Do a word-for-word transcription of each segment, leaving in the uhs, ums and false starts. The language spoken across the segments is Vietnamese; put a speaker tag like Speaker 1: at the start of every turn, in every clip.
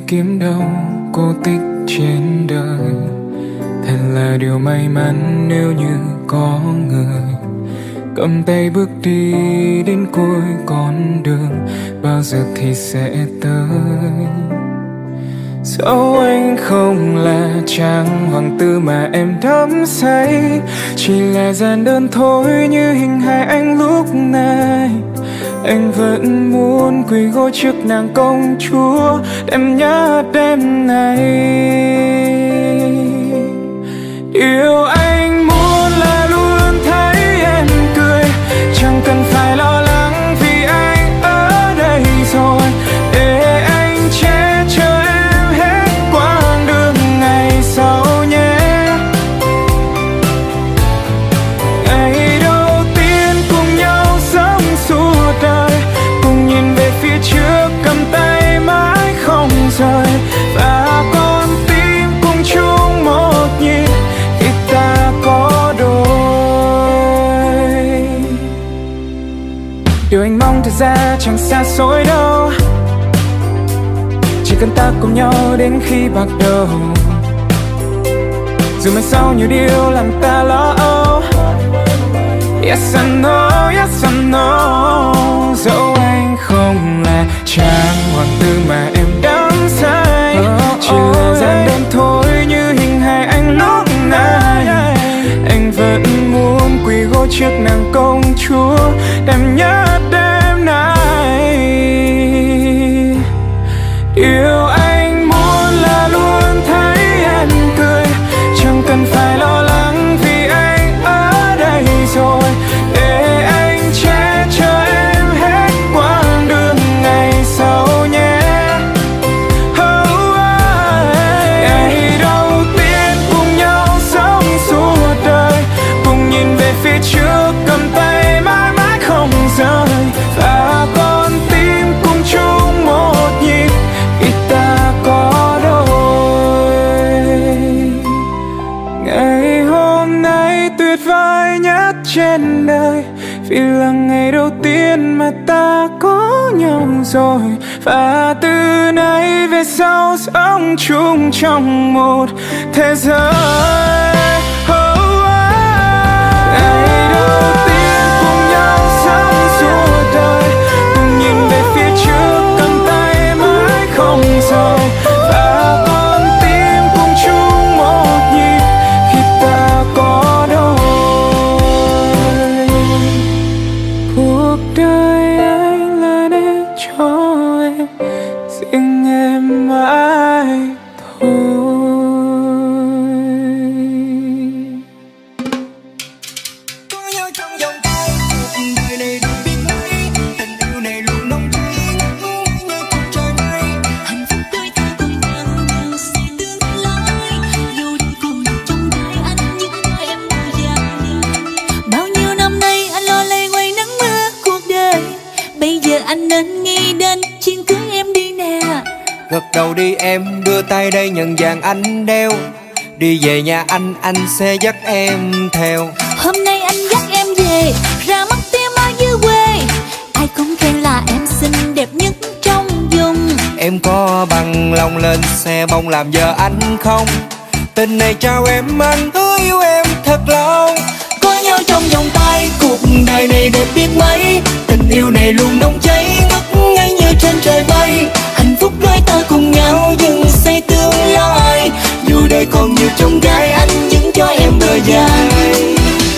Speaker 1: kiếm đâu cô tích trên đời. Thật là điều may mắn nếu như có người cầm tay bước đi đến cuối con đường, bao giờ thì sẽ tới. Dẫu anh không là chàng hoàng tử mà em đắm say, chỉ là giản đơn thôi như hình hài anh lúc này. Anh vẫn muốn quỳ gối trước nàng công chúa, em nhớ đêm này. Điều anh muốn là luôn thấy em cười, chẳng cần phải lo lắng vì anh ở đây rồi, để anh che chở em hết quãng đường ngày sau nhé. Ngày đầu tiên cùng nhau sống suốt đời, cùng nhìn về phía trước cầm tay mãi không rời, và con tim cùng chung một nhịp khi ta có đôi. Điều anh mong thật ra chẳng xa xôi đâu, chỉ cần ta cùng nhau đến khi bạc đầu. Dù mai sau nhiều điều làm ta lo âu, yes I know, yes I know. Dẫu anh không là chàng hoàng tử mà em đắm say, chỉ là giản đơn thôi như hình hài anh lúc này. Anh vẫn muốn quỳ gối trước nàng công chúa, đêm nhớ đêm nay. Điều anh muốn là luôn thấy em cười, chẳng cần phải lo lắng vì anh ở đây rồi, để anh che chở em hết quãng đường ngày sau nhé. Oh, oh. Ngày đầu tiên cùng nhau sống suốt đời, cùng nhìn về phía trước cầm tay mãi mãi không rời, và con tim cùng chung một nhịp khi ta có đôi. Ngày hôm nay tuyệt vời nhất trên đời, vì là ngày đầu tiên mà ta có nhau rồi, và từ nay về sau sống chung trong một thế giới. Oh, oh. Ngày đầu tiên cùng nhau sống suốt đời, cùng nhìn về phía trước cầm tay mãi không rời, và con tim cùng chung một nhịp khi ta có đôi. Cuộc đời anh là để cho em, riêng em mãi thôi.
Speaker 2: Có nhau trong vòng tay, cuộc đời này được biết mấy, tình yêu này luôn nồng cháy ngất ngây như trên trời mây.
Speaker 3: Hạnh phúc đôi ta cùng nhau nhau sẽ tương lai, dù đang còn trong tay anh những nơi em đã dành. Bao nhiêu năm nay anh lo lay quay nắng mưa cuộc đời, bây giờ anh nên nghĩ đến chuyện cưới em đi nè.
Speaker 2: Gật đầu đi em, đưa tay đây nhận vàng anh đeo, đi về nhà anh, anh sẽ dắt em theo.
Speaker 3: Hôm nay anh dắt em về, ra mắt tim ở dưới quê, ai cũng khen là em xinh đẹp nhất trong vùng.
Speaker 2: Em có bằng lòng lên xe bông làm vợ anh không? Tình này trao em, anh hứa yêu em thật lòng.
Speaker 3: Có nhau trong vòng tay,
Speaker 2: Cuộc đời này đẹp biết mấy, tình yêu này luôn nồng cháy ngất ngây như trên trời mây.
Speaker 3: hạnh phúc đôi ta cùng nhau
Speaker 2: Dừng xây tương lai, dù đời còn nhiều trông gai, anh vẫn cho em bờ dài.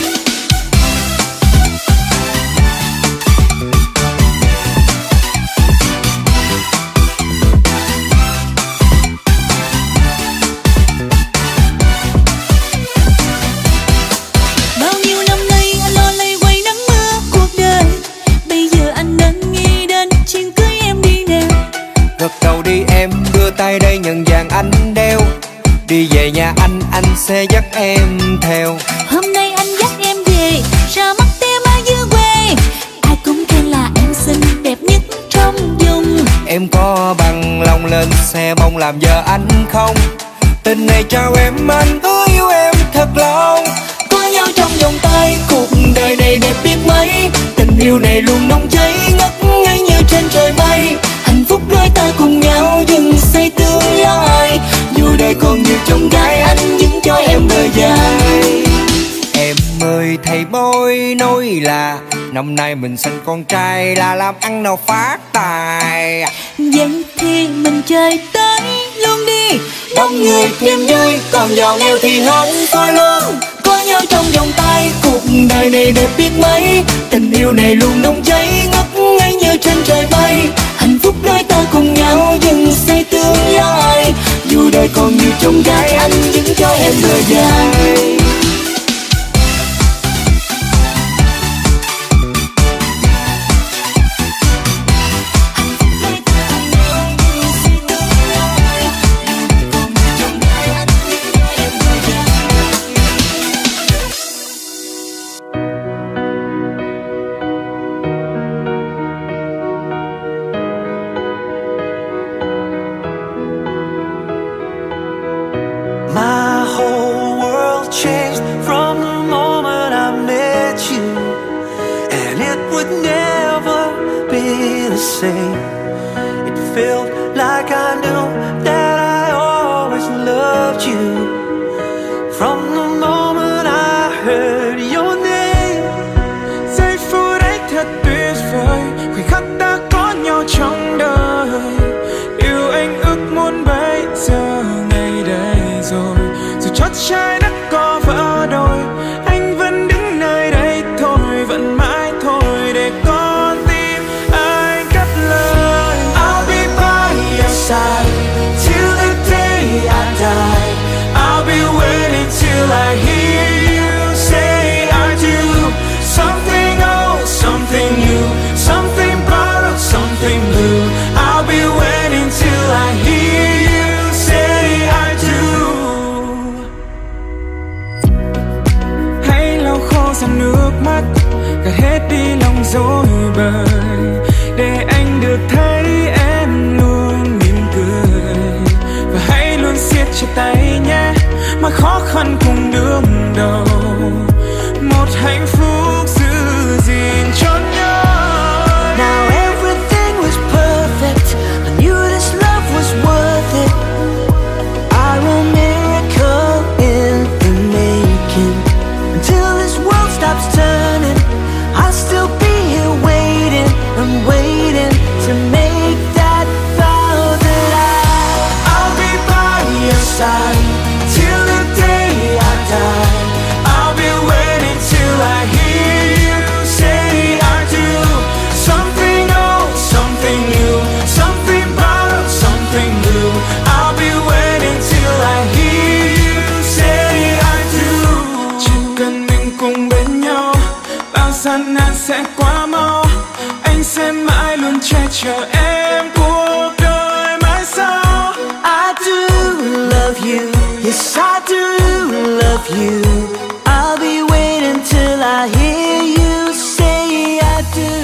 Speaker 3: Bao nhiêu năm nay anh lo lay quay nắng mưa cuộc đời, bây giờ anh nên nghĩ đến chuyện cưới em đi nè.
Speaker 2: Gật đầu đi em, đưa tay đây nhận vàng anh đeo, đi về nhà anh, anh sẽ dắt em theo.
Speaker 3: Hôm nay anh dắt em về, ra mắt tim ở dưới quê, ai cũng khen là em xinh đẹp nhất trong vùng.
Speaker 2: Em có bằng lòng lên xe bông làm vợ anh không? Tình này trao em, anh hứa yêu em thật lòng.
Speaker 3: Có nhau trong vòng tay,
Speaker 2: Cuộc đời này đẹp biết mấy, tình yêu này luôn nồng cháy ngất ngây như trên trời mây.
Speaker 3: hạnh phúc đôi ta cùng nhau
Speaker 2: Dừng xây tương còn nhiều chông gai anh vẫn cho em đời dài. Em ơi thầy bói nói là năm nay mình sinh con trai là làm ăn nào phát tài.
Speaker 3: Vậy thì mình chơi tới luôn đi.
Speaker 2: Đông người thêm vui, còn giàu nghèo thì hết thôi luôn. Có nhau trong vòng tay, cuộc đời này đẹp biết mấy. Tình yêu này luôn nóng cháy, ngất ngây như trên trời bay. Hạnh phúc đôi ta cùng nhau dừng xây tương lai. Dù đời còn nhiều chông gai, anh vẫn cho em đời dài.
Speaker 1: My whole world changed from the moment I met you, and it would never be the same. It felt like I knew that I always loved you from the moment I heard your name. Giây phút ấy thật tuyệt vời, khoảnh khắc ta có nhau trong đời. Điều anh ước muốn bây giờ ngày đây rồi, dù chót trái đất có vỡ đôi, anh vẫn đứng nơi đây thôi, vẫn mãi thôi để con tim anh cất lời. I'll be by your side till the day I die. I'll be waiting till I hear you say I do. Something old, something new, something borrowed, something blue. I'll be waiting till I hear you say I do. Hãy lau khô dòng nước mắt, gạt hết đi lòng dối bời, để anh được thấy em luôn mỉm cười. Và hãy luôn siết chặt tay nhé, mọi khó khăn cùng đương đầu, một hạnh phúc giữ gìn cho nhau.
Speaker 2: Now everything was perfect, I knew this love was worth it. I'm a miracle in the making. Until this world stops turning, I'll still be here waiting and waiting to make that vow that I
Speaker 1: I'll be by your side till the day I die. I'll be waiting till I hear you say I do. Something old, something new, something borrowed, something blue. I'll be waiting till I hear you say I do. Chỉ cần mình cùng bên nhau, bao gian nan sẽ qua mau. Anh sẽ mãi luôn che chở em cuộc đời mãi sau.
Speaker 2: I do love you, yes I do love you. I'll be waiting till I hear you say I do.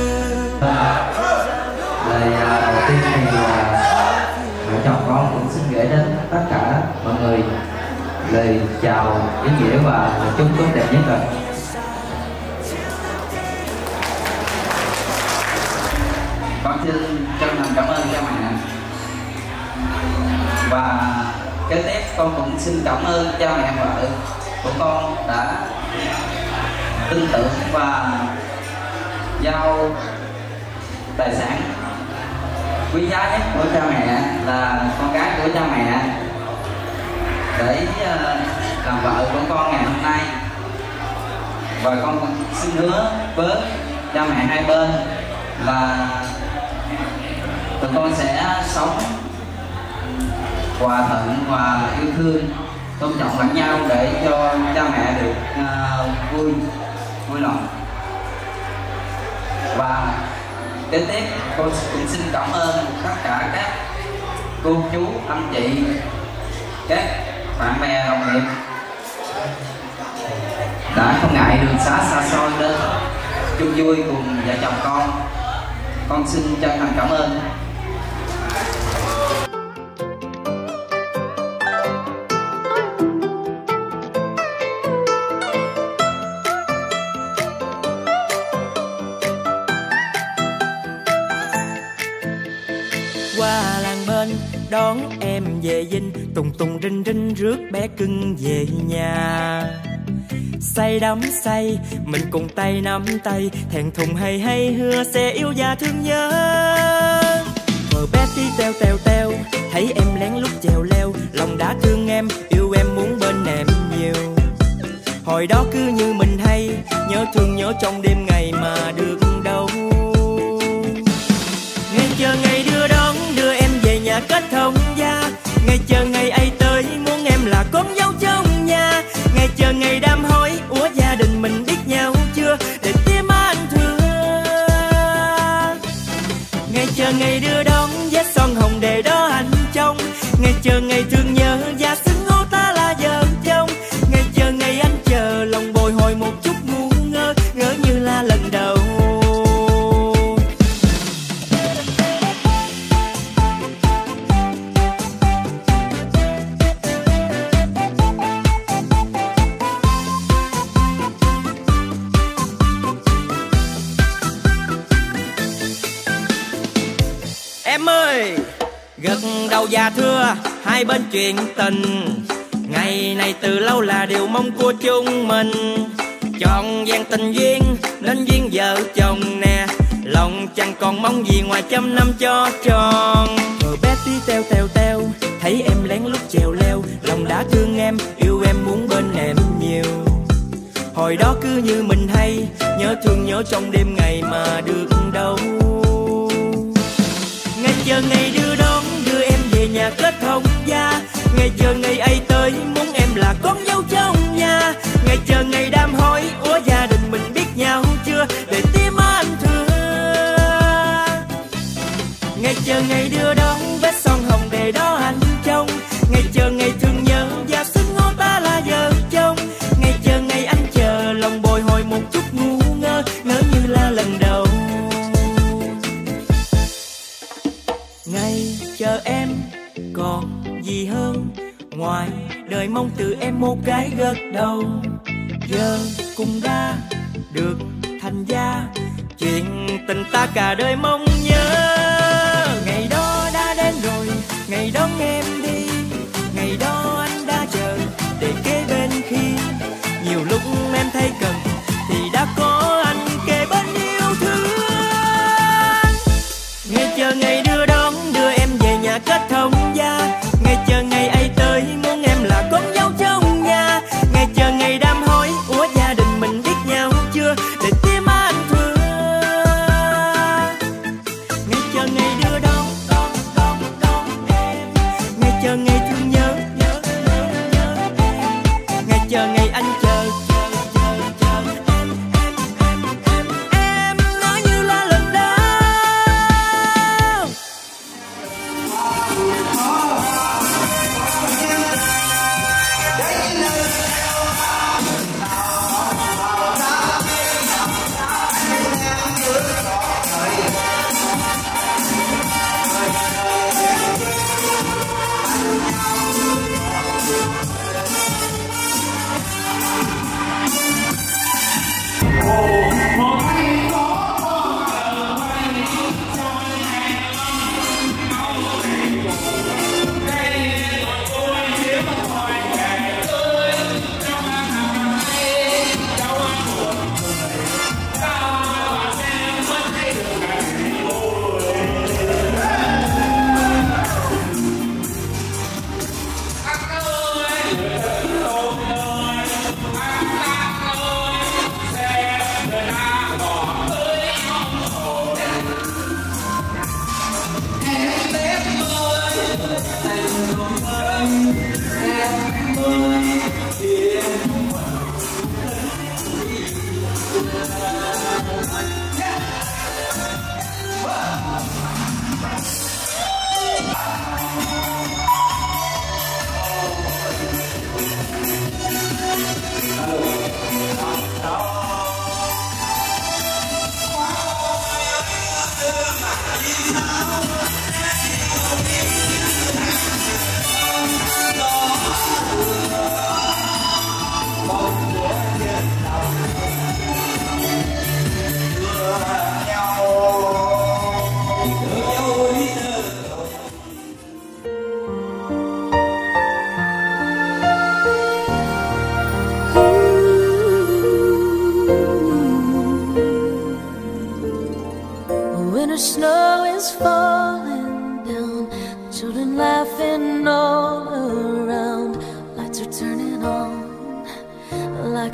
Speaker 4: Lời à, đầu tiên thì là vợ chồng con cũng xin gửi đến tất cả mọi người lời chào ý nghĩa và lời chúc tốt đẹp nhất rồi. Con xin chân thành cảm ơn cha mẹ, và kế tiếp con cũng xin cảm ơn cha mẹ vợ của con đã tin tưởng và giao tài sản quý giá nhất của cha mẹ là con gái của cha mẹ để làm vợ của con ngày hôm nay. Và con xin hứa với cha mẹ hai bên là tụi con sẽ sống hòa thuận và yêu thương, tôn trọng lẫn nhau để cho cha mẹ được uh, vui vui lòng. Và kế tiếp con cũng xin cảm ơn tất cả các cô chú, anh chị, các bạn bè đồng nghiệp đã không ngại đường xá xa xôi đến chung vui cùng vợ chồng con. Con xin chân thành cảm ơn.
Speaker 2: Qua làng bên đón em về dinh,
Speaker 5: Tùng tùng rinh rinh rước bé cưng về nhà. Say đắm say, mình cùng tay nắm tay, thẹn thùng hay hay hứa sẽ yêu và thương nhớ. Vợ bé tí teo teo teo, thấy em lén lút chèo leo, lòng đã thương em, yêu em muốn bên em nhiều. Hồi đó cứ như mình hay, nhớ thương nhớ trong đêm ngày mà được đâu. Ngày chờ ngày đưa đón, đưa em về nhà kết thông gia. Ngày chờ ngày ấy tới, muốn em là con dâu trong nhà. Ngày chờ ngày đám hỏi, ủa gia đình mình biết nhau chưa, để tim anh thương. Ngày chờ ngày đưa đón, vết son hồng để đó anh trông. Ngày chờ ngày thương nhớ, và xưng hô ta là vợ chồng. Ngày chờ ngày anh chờ, lòng bồi hồi một chút ngu ngơ, ngỡ như là lần đầu. Em ơi, gật đầu và thưa hai bên chuyện tình. Ngày này từ lâu là điều mong của chúng mình. Chọn vẹn tình duyên nên duyên vợ chồng nè. Lòng chẳng còn mong gì ngoài trăm năm cho tròn. Vợ bé tí teo teo teo, thấy em lén lút chèo leo, lòng đã thương em, yêu em muốn bên em nhiều. Hồi đó cứ như mình hay, nhớ thương nhớ trong đêm ngày mà được đâu. Ngày chờ ngày đưa đón, đưa em về nhà kết thông gia. Ngày chờ ngày ấy tới, muốn em là con dâu trong nhà. Ngày chờ ngày đám hỏi, ủa gia đình mình biết nhau chưa, để tim anh thương. Ngày chờ ngày đưa đón, vết son hồng để đó anh trông. Ngày chờ ngày thương nhớ, và xưng hô ta là vợ chồng. Ngày chờ ngày anh chờ, lòng bồi hồi một chút ngu ngơ, ngỡ như là lần đầu. Ngày chờ em còn gì hơn, ngoài đời mong từ em một cái gật đầu. Giờ cũng đã được thành gia, chuyện tình ta cả đời mong nhớ. Ngày đó đã đến rồi, ngày đón em đi. Ngày đó anh đã chờ để kế bên khi nhiều lúc em thấy cần, thì đã có anh kề bên yêu thương. Ngày chờ ngày đưa đón, đưa em về nhà kết thông gia. Ngày chờ ngày ấy tới, muốn em là con dâu trong nhà. Ngày chờ ngày đám hỏi, ủa gia đình mình biết nhau chưa, để tim anh thương. Ngày chờ ngày đưa đón, đón, đón, đón em. Ngày chờ ngày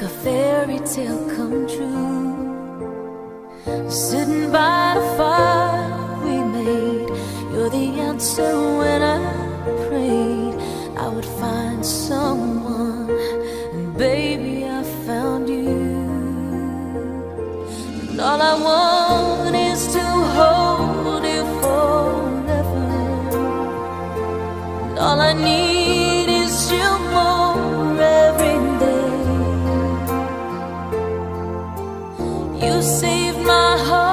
Speaker 3: like a fairy tale come true. Sitting by the fire we made, you're the answer when I prayed I would find someone, and baby I found you. And all I want is to hold you forever, and all I need is you more every day. You saved my heart.